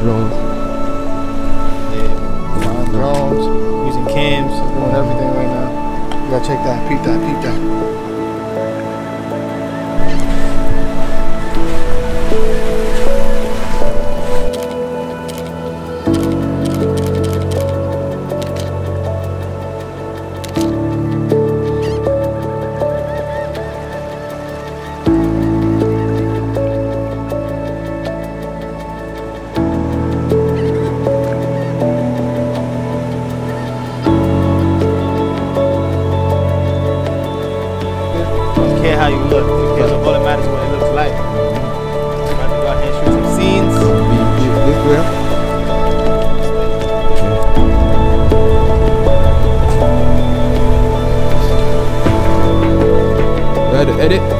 drones. Yeah, flying drones, using cams, doing everything right now. You gotta check that, peep that, peep that. How you look, because all that matters is what it looks like. I'm about to go out here and shoot some scenes. This way. Edit.